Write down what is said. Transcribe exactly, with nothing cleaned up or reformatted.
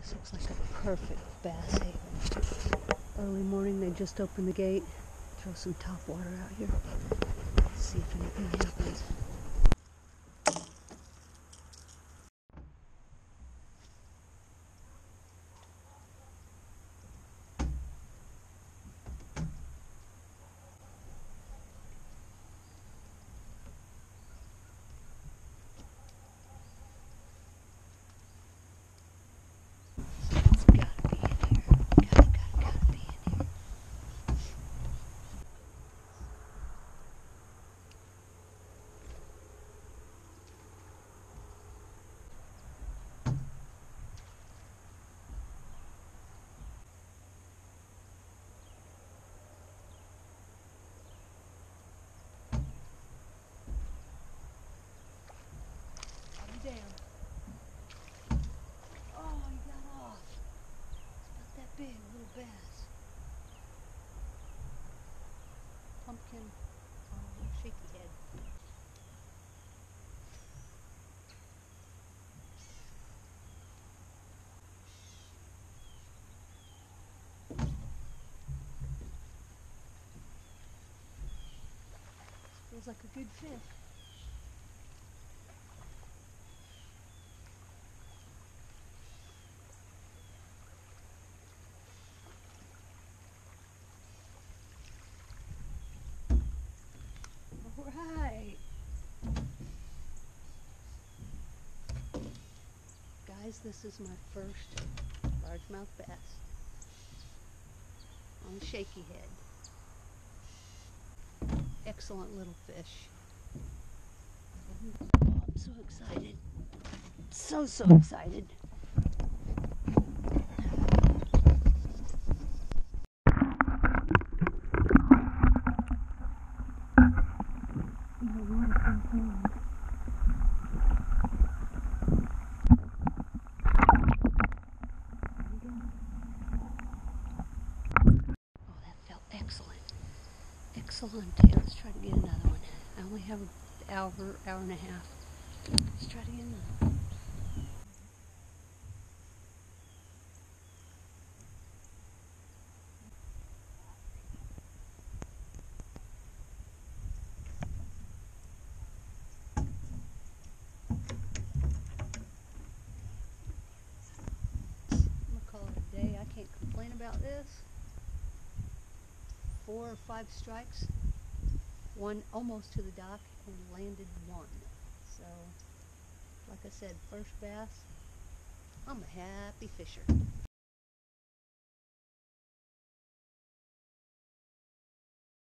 This looks like a perfect bass haven. Early morning, they just opened the gate. Throw some top water out here. See if anything happens. It's gotta be in here. Gotta, gotta, gotta be in here. Down. Oh, he got off. It's about that big, little bass. Pumpkin, oh, shaky head. Feels like a good fish. Right. Guys, this is my first largemouth bass on a shaky head. Excellent little fish. Oh, I'm so excited. So, so excited. Excellent. Excellent. Here, let's try to get another one. I only have an hour, hour and a half. Let's try to get another one. I'm going to call it a day. I can't complain about this. Four or five strikes, one almost to the dock, and landed one. So, like I said, first bass, I'm a happy fisher.